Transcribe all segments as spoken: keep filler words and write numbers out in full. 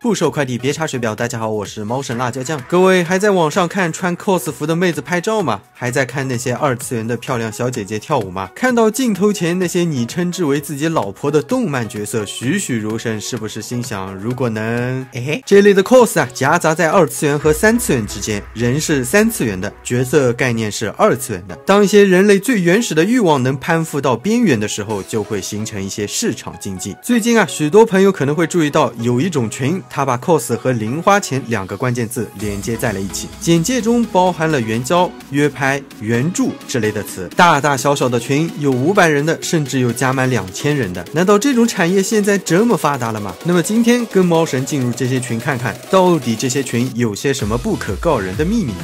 不收快递别查水表。大家好，我是猫神辣椒酱。各位还在网上看穿 cos 服的妹子拍照吗？还在看那些二次元的漂亮小姐姐跳舞吗？看到镜头前那些你称之为自己老婆的动漫角色栩栩如生，是不是心想如果能……哎，这类的 cos 啊，夹杂在二次元和三次元之间，人是三次元的，角色概念是二次元的。当一些人类最原始的欲望能攀附到边缘的时候，就会形成一些市场经济。最近啊，许多朋友可能会注意到有一种群，它把 cos 和零花钱两个关键字连接在了一起，简介中包含了援交、约拍、援助之类的词，大大小小的群，有五百人的，甚至有加满两千人的。难道这种产业现在这么发达了吗？那么今天跟猫神进入这些群看看，到底这些群有些什么不可告人的秘密呢？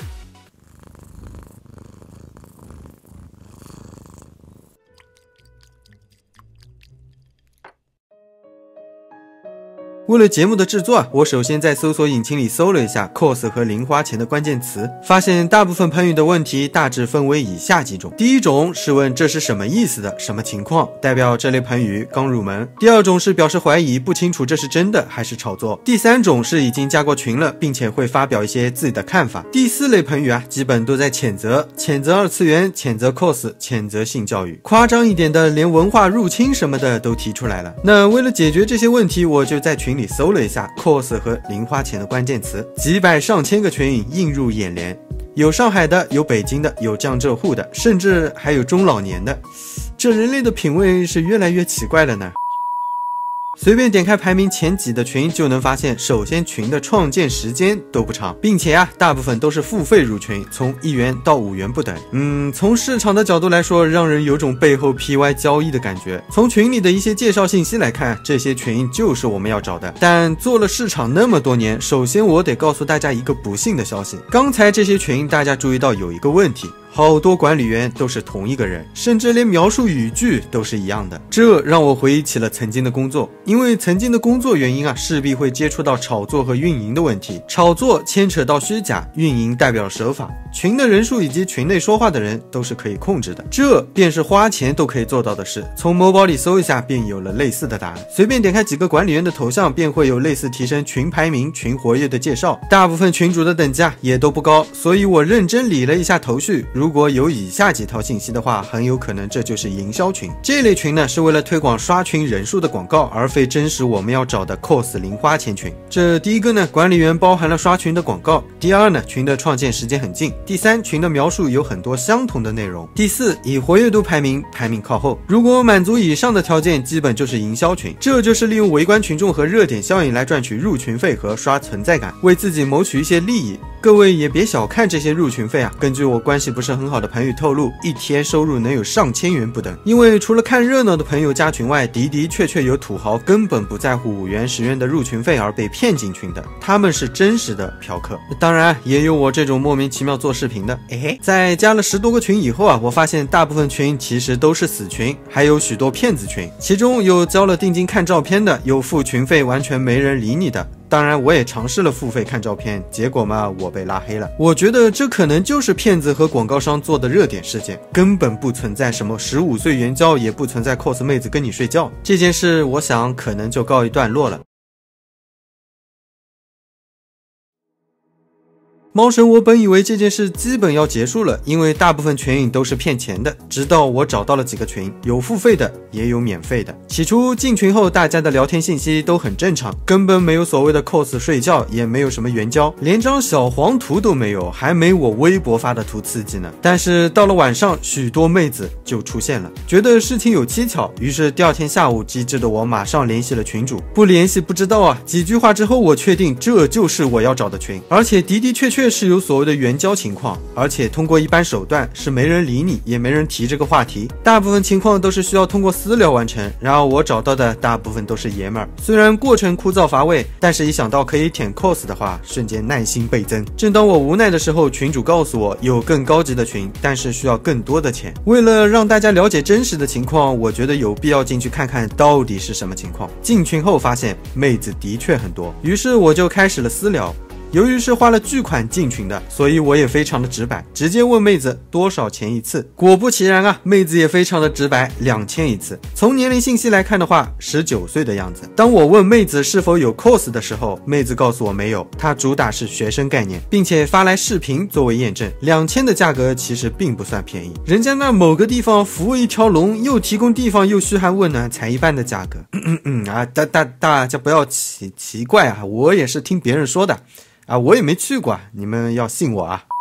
为了节目的制作啊，我首先在搜索引擎里搜了一下 cos 和零花钱的关键词，发现大部分朋友的问题大致分为以下几种。第一种是问这是什么意思的，什么情况，代表这类朋友刚入门。第二种是表示怀疑，不清楚这是真的还是炒作。第三种是已经加过群了，并且会发表一些自己的看法。第四类朋友啊，基本都在谴责，谴责二次元，谴责 cos， 谴责性教育，夸张一点的连文化入侵什么的都提出来了。那为了解决这些问题，我就在群里搜了一下 cos 和零花钱的关键词，几百上千个群映入眼帘，有上海的，有北京的，有江浙沪的，甚至还有中老年的。这人类的品味是越来越奇怪了呢。随便点开排名前几的群就能发现，首先群的创建时间都不长，并且啊，大部分都是付费入群，从一元到五元不等。嗯，从市场的角度来说，让人有种背后 P Y 交易的感觉。从群里的一些介绍信息来看，这些群就是我们要找的。但做了市场那么多年，首先我得告诉大家一个不幸的消息，刚才这些群大家注意到有一个问题，好多管理员都是同一个人，甚至连描述语句都是一样的。这让我回忆起了曾经的工作，因为曾经的工作原因啊，势必会接触到炒作和运营的问题。炒作牵扯到虚假，运营代表手法，群的人数以及群内说话的人都是可以控制的，这便是花钱都可以做到的事。从某宝里搜一下便有了类似的答案，随便点开几个管理员的头像，便会有类似提升群排名、群活跃的介绍。大部分群主的等级啊也都不高，所以我认真理了一下头绪，如果有以下几条信息的话，很有可能这就是营销群。这类群呢，是为了推广刷群人数的广告，而非真实我们要找的 cos 零花钱群。这第一个呢，管理员包含了刷群的广告；第二呢，群的创建时间很近；第三，群的描述有很多相同的内容；第四，以活跃度排名，排名靠后。如果满足以上的条件，基本就是营销群。这就是利用围观群众和热点效应来赚取入群费和刷存在感，为自己谋取一些利益。各位也别小看这些入群费啊，根据我关系不是很好的朋友透露，一天收入能有上千元不等。因为除了看热闹的朋友加群外，的的确确有土豪根本不在乎五元十元的入群费而被骗进群的，他们是真实的嫖客。当然也有我这种莫名其妙做视频的。哎，在加了十多个群以后啊，我发现大部分群其实都是死群，还有许多骗子群，其中有交了定金看照片的，有付群费完全没人理你的。当然我也尝试了付费看照片，结果嘛，我被拉黑了。我觉得这可能就是骗子和广告商做的热点事件，根本不存在什么十五岁援交，也不存在 cos 妹子跟你睡觉。这件事我想可能就告一段落了。猫神，我本以为这件事基本要结束了，因为大部分群都是骗钱的，直到我找到了几个群，有付费的也有免费的。起初进群后大家的聊天信息都很正常，根本没有所谓的 cos 睡觉，也没有什么援交，连张小黄图都没有，还没我微博发的图刺激呢。但是到了晚上，许多妹子就出现了，觉得事情有蹊跷，于是第二天下午，机智的我马上联系了群主。不联系不知道啊，几句话之后我确定这就是我要找的群，而且的的确确是有所谓的援交情况，而且通过一般手段是没人理你，也没人提这个话题，大部分情况都是需要通过私聊完成。然后我找到的大部分都是爷们儿，虽然过程枯燥乏味，但是一想到可以舔 cos 的话，瞬间耐心倍增。正当我无奈的时候，群主告诉我有更高级的群，但是需要更多的钱。为了让大家了解真实的情况，我觉得有必要进去看看到底是什么情况。进群后发现妹子的确很多，于是我就开始了私聊。 由于是花了巨款进群的，所以我也非常的直白，直接问妹子多少钱一次。果不其然啊，妹子也非常的直白，两千一次。从年龄信息来看的话，十九岁的样子。当我问妹子是否有 cos 的时候，妹子告诉我没有，她主打是学生概念，并且发来视频作为验证。两千的价格其实并不算便宜，人家那某个地方服务一条龙，又提供地方又嘘寒问暖，才一半的价格。嗯嗯嗯啊，大大大家不要奇奇怪啊，我也是听别人说的啊，我也没去过，你们要信我啊。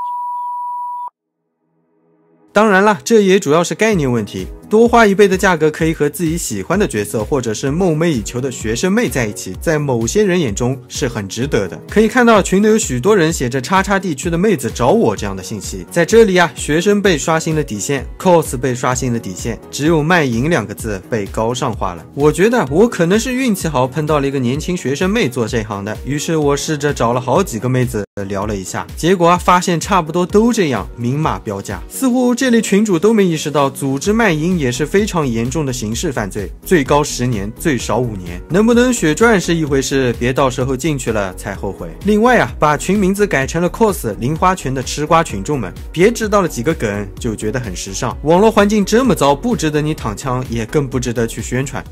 当然了，这也主要是概念问题。多花一倍的价格可以和自己喜欢的角色或者是梦寐以求的学生妹在一起，在某些人眼中是很值得的。可以看到群内有许多人写着叉叉地区的妹子找我这样的信息。在这里啊，学生被刷新了底线， cos 被刷新了底线，只有卖淫两个字被高尚化了。我觉得我可能是运气好碰到了一个年轻学生妹做这行的，于是我试着找了好几个妹子聊了一下，结果啊发现差不多都这样，明码标价。似乎这类群主都没意识到组织卖淫也是非常严重的刑事犯罪，最高十年，最少五年。能不能血赚是一回事，别到时候进去了才后悔。另外啊，把群名字改成了 cos 零花钱的吃瓜群众们，别知道了几个梗就觉得很时尚。网络环境这么糟，不值得你躺枪，也更不值得去宣传。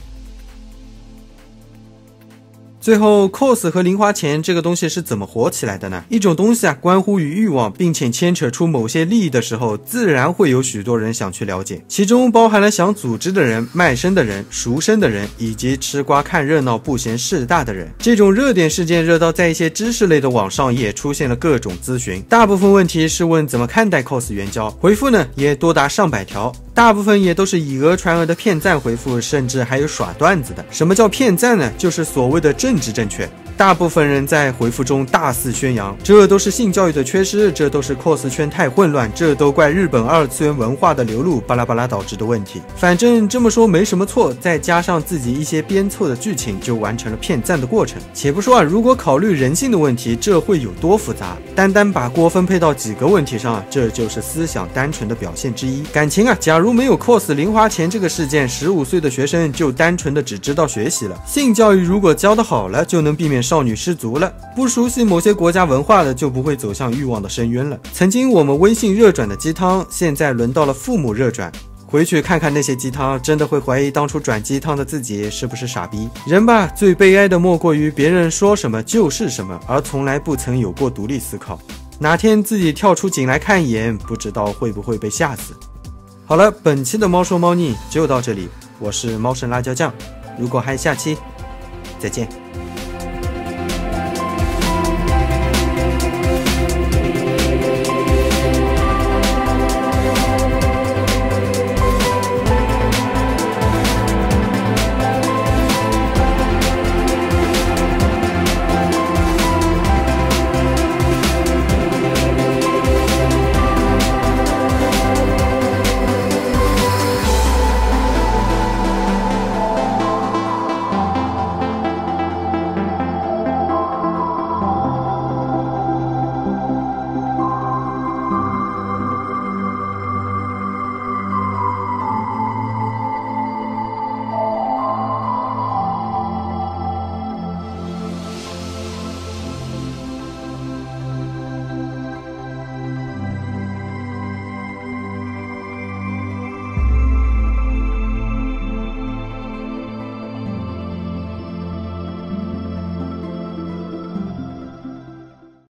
最后 cos 和零花钱这个东西是怎么火起来的呢？一种东西啊，关乎于欲望，并且牵扯出某些利益的时候，自然会有许多人想去了解，其中包含了想组织的人、卖身的人、赎身的人，以及吃瓜看热闹不嫌事大的人。这种热点事件热到在一些知识类的网上也出现了各种咨询，大部分问题是问怎么看待 cos 援交，回复呢也多达上百条，大部分也都是以讹传讹的骗赞回复，甚至还有耍段子的。什么叫骗赞呢？就是所谓的政治正确。大部分人在回复中大肆宣扬，这都是性教育的缺失，这都是 cos 圈太混乱，这都怪日本二次元文化的流入，巴拉巴拉导致的问题。反正这么说没什么错，再加上自己一些编凑的剧情，就完成了骗赞的过程。且不说啊，如果考虑人性的问题，这会有多复杂？单单把锅分配到几个问题上啊，这就是思想单纯的表现之一。感情啊，假如没有 cos 零花钱这个事件，十五岁的学生就单纯的只知道学习了。性教育如果教得好了，就能避免少女失足了。不熟悉某些国家文化的，就不会走向欲望的深渊了。曾经我们微信热转的鸡汤，现在轮到了父母热转。回去看看那些鸡汤，真的会怀疑当初转鸡汤的自己是不是傻逼。人吧，最悲哀的莫过于别人说什么就是什么，而从来不曾有过独立思考。哪天自己跳出井来看一眼，不知道会不会被吓死。好了，本期的猫说猫腻就到这里，我是猫神辣椒酱。如果还下期，再见。